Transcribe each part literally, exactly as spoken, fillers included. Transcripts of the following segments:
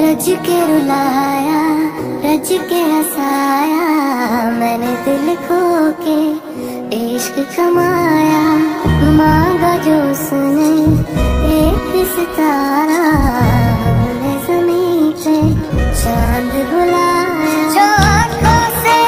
रज के रुलाया, रज के हंसाया, मैंने दिल खो के इश्क कमाया। मांगा जो उसने एक सितारा, हमने ज़मीं पे चांद बुलाया। जो आँखों से,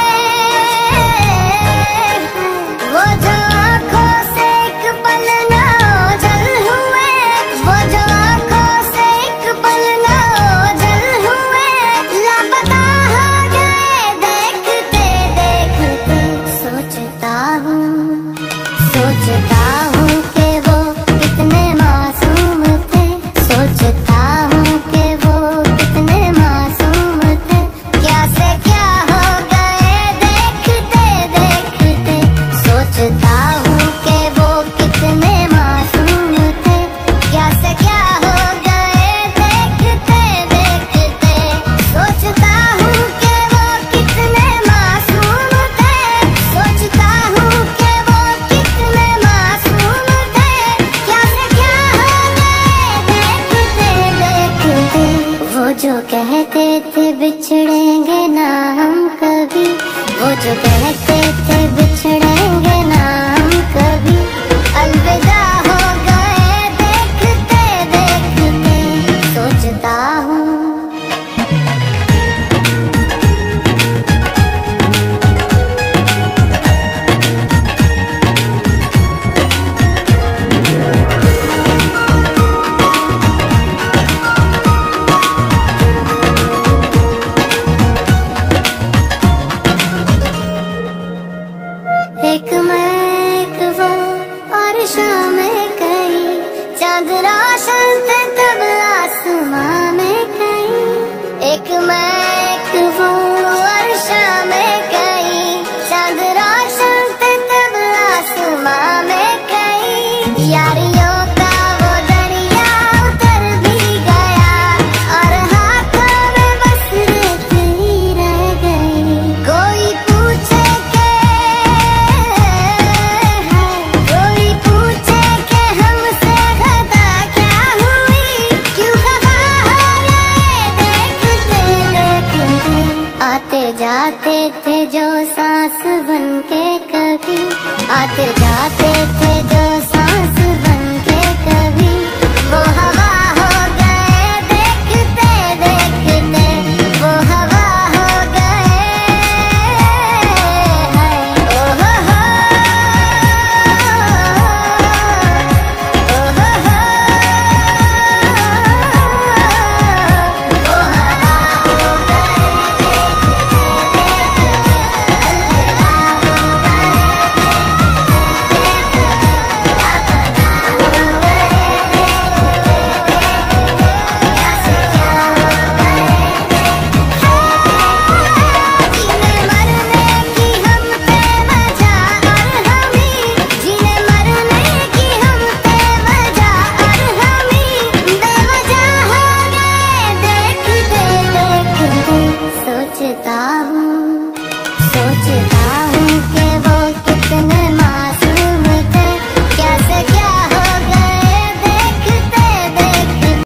वो जो आँखों से एक पल ना ओझल हुए, वो जो आँखों से एक पल ना ओझल हुए, लापता हो गए देखते देखते। सोचता हूँ, सोचता हूँ कि वो कितने मासूम थे, सोचता हूँ कि वो कितने मासूम थे। क्या से क्या हो गए देखते देखते। सोचता हूँ कि वो कितने मासूम थे, क्या से क्या हो गए देखते देखते। सोचता हूँ कि वो कितने मासूम थे, सोचता हूँ कि वो कितने मासूम थे, क्या से क्या हो गए देखते देखते। वो जो कहते थे बिछड़ेंगे ना हम कभी, वो जो कहते थे बिछड़ेंगे ना हम कभी, अलविदा हो गए देखते देखते। सोचता हूँ, एक मैं एक वो और शामें कई, चांद रोशन थे तब आसमां में कहीं। एक मैं एक वो और शामें कई, चांद रोशन थे तब आसमां में कहीं। यारियों का वो दरिया उतर भी गया, और हाथों में बस रेत ही रह गई। कोई पूछे के कोई पूछे कि हमसे खता क्या हुई, क्यों खफा हो गए देखते देखते। आते जाते थे जो सांस बन के कभी, आते जाते थे